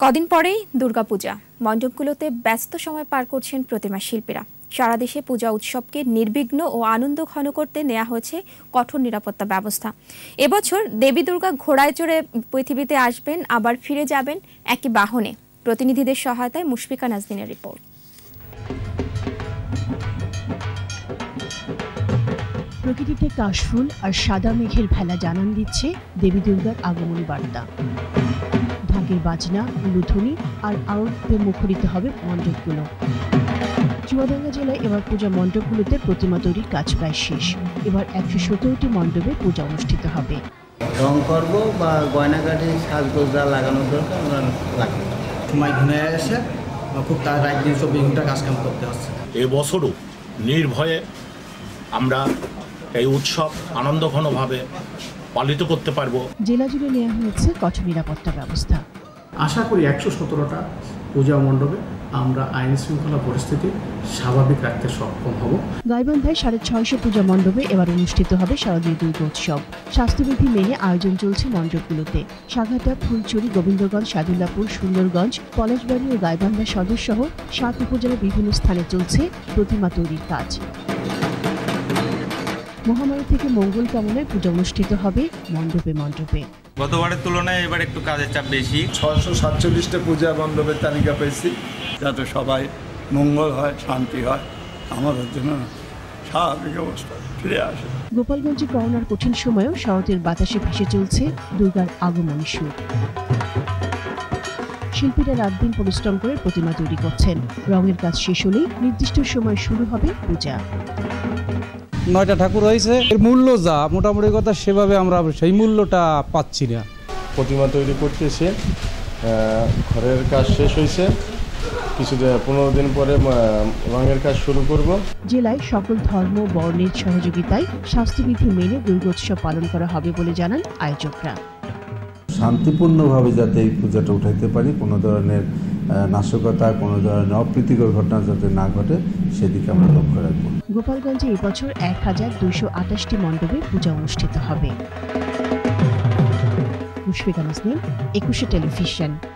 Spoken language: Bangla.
কদিন পরেই দুর্গাপূজা। মণ্ডপগুলোতে ব্যস্ত সময় পার করছেন প্রতিমা শিল্পীরা। সারা দেশে পূজা উৎসবকে নির্বিঘ্ন ও আনন্দঘন করতে নেওয়া হয়েছে কঠোর নিরাপত্তা ব্যবস্থা। এবছর দেবী দুর্গা ঘোড়ায় চড়ে পৃথিবীতে আসবেন, আবার ফিরে যাবেন একই বাহনে। প্রতিনিধিদের সহায়তায় মুশফিকা নাজনীনের রিপোর্ট। প্রকৃতিতে কাশফুল আর সাদা মেঘের ভেলা জানান দিচ্ছে দেবী দুর্গার আগমনী বার্তা। ঢাকের বাজনা, উলুধ্বনি আর আরতে মুখরিত হবে মণ্ডপগুলো। চুয়াডাঙ্গা জেলায় এবার পূজা মণ্ডপগুলোতে প্রতিমা তৈরির কাজ প্রায় শেষ। এবার ১১৭টি মণ্ডপে পূজা অনুষ্ঠিত হবে। রং করবো বা গয়নাগাটি সাজগোজ যা লাগানোর দরকার আমরা লাগবে। সময় ঘুরে এসে খুব তাড়াতাড়ি একদিন ২৪ ঘন্টা কাজকাম করতে হচ্ছে। এবছরও নির্ভয়ে আমরা এই উৎসব আনন্দঘনভাবে পালিত করতে পারব। জেলা জুড়ে নেওয়া হয়েছে কঠোর নিরাপত্তা ব্যবস্থা। আশা করি ১১৭টা পূজা মণ্ডপে আমরা আইন শৃঙ্খলা পরিস্থিতি স্বাভাবিক রাখতে সক্ষম হব। গাইবান্ধায় ৬৫০ পূজা মণ্ডপে এবার অনুষ্ঠিত হবে শারদীয় দুর্গোৎসব। স্বাস্থ্যবিধি মেনে আয়োজন চলছে মণ্ডপগুলোতে। সাঘাটা, ফুলছড়ি, গোবিন্দগঞ্জ, সাদুল্লাপুর, সুন্দরগঞ্জ, পলাশবাড়ী ও গাইবান্ধা সদর সহ ৭ উপজেলার বিভিন্ন স্থানে চলছে প্রতিমা তৈরির কাজ। মহামারী থেকে মঙ্গল কামনায় পূজা অনুষ্ঠিত হবে মণ্ডপে মণ্ডপে। গতবারের তুলনায় এবার একটু কাজের চাপ বেশি। ৬৪৭টা পূজা মণ্ডপের তালিকা পেয়েছি, যাতে সবাই মঙ্গল হয়, শান্তি হয়, আমাদের জন্য স্বাভাবিক অবস্থা ফিরে আসে। গোপালগঞ্জে করোনার কঠিন সময়েও শরতের বাতাসে ভেসে চলছে দুর্গার আগমনী সুর। শিল্পীরা রাত দিন পরিশ্রম করে প্রতিমা তৈরি করছেন। রঙের কাজ শেষ হলেই নির্দিষ্ট সময় শুরু হবে পূজা। ৯টা ঠাকুর হয়েছে, এর মূল্য যা মোটামুটি কথা সেভাবে আমরা সেই মূল্যটা পাচ্ছি না। প্রতিমা তৈরি করতেছে, ঘরের কাজ শেষ হয়েছে, কিছুদিন ১৫ দিন পরে রঙের কাজ শুরু করব। জেলায় সকল ধর্ম বর্ণের সহযোগিতায় স্বাস্থ্যবিধি মেনে দুর্গোৎসব পালন করা হবে বলে জানান আয়োজকরা। শান্তিপূর্ণভাবে যাতে এই পূজাটা উঠাইতে পারি, কোনো ধরনের নাশকতা, কোনো ধরনের অপ্রীতিকর ঘটনা যাতে না ঘটে, সেদিকে আমরা লক্ষ্য রাখবো। গোপালগঞ্জে এবছর ১,২২৮টি মণ্ডপে পূজা অনুষ্ঠিত হবে। মুশফিকা নাজনীন, ২১ টেলিভিশন।